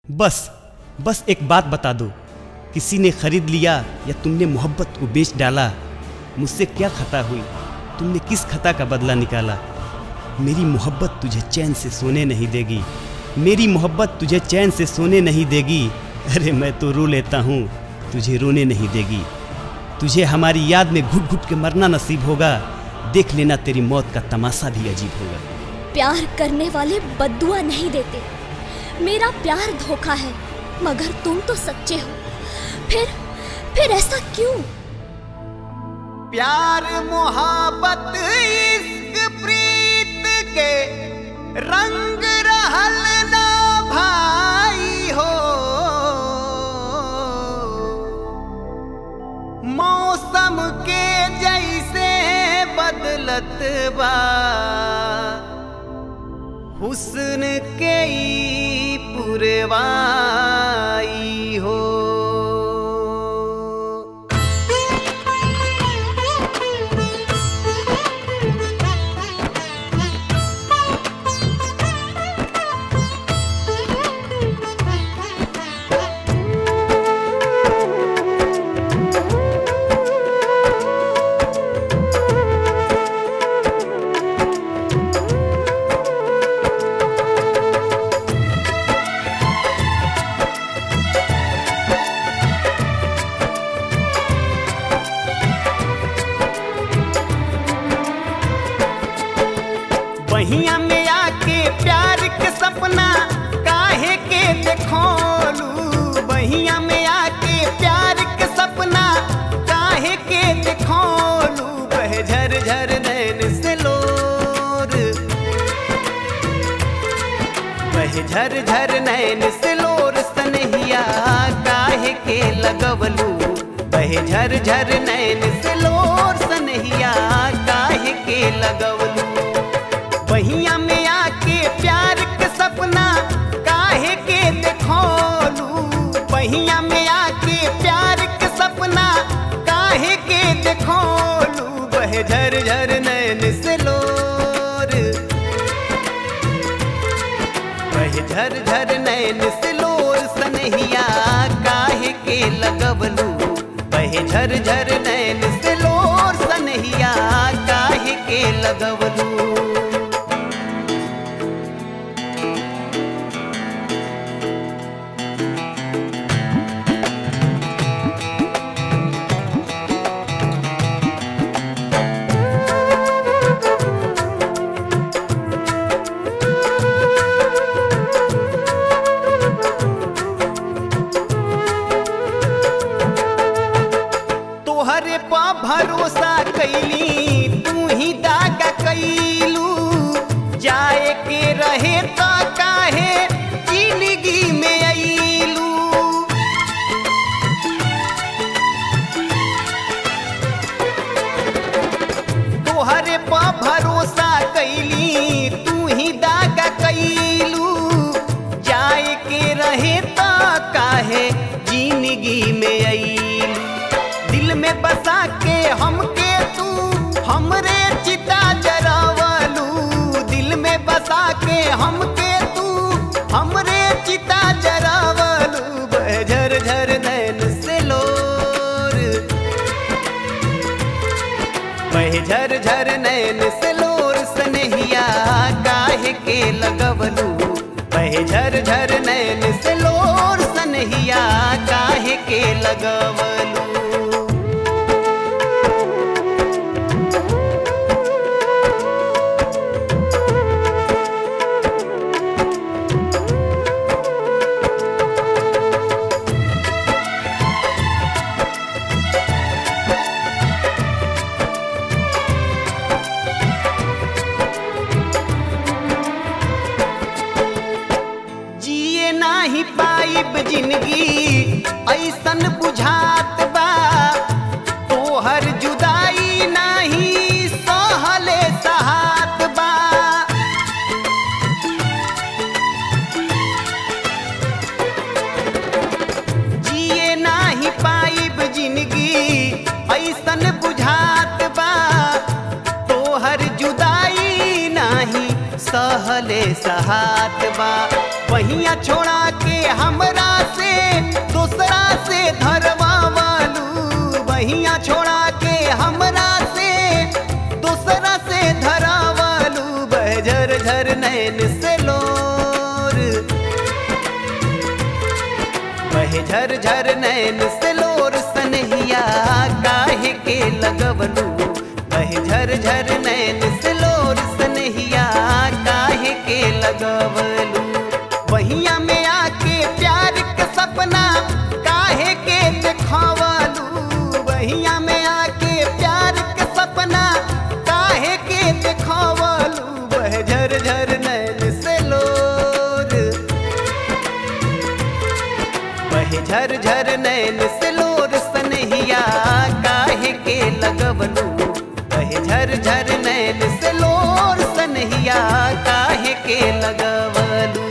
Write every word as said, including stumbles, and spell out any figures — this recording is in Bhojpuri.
बस बस एक बात बता दो, किसी ने खरीद लिया या तुमने मोहब्बत को बेच डाला? मुझसे क्या खता हुई? तुमने किस खता का बदला निकाला? मेरी मोहब्बत तुझे चैन से सोने नहीं देगी, मेरी मोहब्बत तुझे चैन से सोने नहीं देगी। अरे मैं तो रो लेता हूँ, तुझे रोने नहीं देगी। तुझे हमारी याद में घुट घुट के मरना नसीब होगा, देख लेना तेरी मौत का तमाशा भी अजीब होगा। प्यार करने वाले बद्दुआ नहीं देते, मेरा प्यार धोखा है, मगर तुम तो सच्चे हो, फिर फिर ऐसा क्यों? प्यार मोहब्बत इश्क प्रीत के रंग रहल ना भाई हो, मौसम के जैसे बदलत बा हुस्न के ई पुरवाई हो। बहिया में आके प्यार के सपना काहे के देखोलू, बहिया में आके प्यार के सपना काहे के देखोलू। बह झर झर नैन से लोर, बह झर झर नैन से लोर, सनहिया काहे के लगवलू। बह झर झर नैन से लोर, सनहिया काहे के लगवलू। बहिया में आके प्यार के सपना काहे के देखोलू, बहिया में आके प्यार के सपना काहे के देखोलू। बह झर झर नैन से लोर, बह झर झर नैन से लोर, सनहिया काहे के लगवलू। बह झर झर नैन से लोर, सनहिया काहे के लगवलू। तोहरे पा भरोसा कैली, तू ही दागा कैलू। जाए के रहे तो काहे जिंदगी में अइलू। तोहरे पा भरोसा कैली, तू ही दागा कैलू। जाए के रहे तो काहे जिंदगी में अइलू। दिल में बसा के हमके तू हमरे चिता जरावलू, दिल में बसा के हमके तू हमरे चिता जरावलू। बह झर झर नैन से लोर, बह झर झर नैन से लोर, सनहिया काहे के लगवलू। बह झर झर नैन से लोर, सनहिया काहे के लगवलू। नाही पाइब जिंदगी ऐसन बुझात बा, तोहर जुदाई नाही सहले सहात बा। जिए नाही पाइब जिंदगी ऐसन बुझात बा, तोहर जुदाई नाही सहले सहात बा। बहिया छोड़ा के हम बहे झर झर नैन से लोर सनहिया काहे के लगवलू बहे झर झर नैन से लोर सनहिया काहे के लगवलू वहिया में आके प्यार के सपना काहे के देखवलू वहिया में आके प्यार के सपना काहे के देखवलू बहे झर झर नैन से लोर बहे झर झर नैन से लोर सनहिया काहे के लगवलू बहे झर झर नैन से लोर सनहिया काहे के लगवलू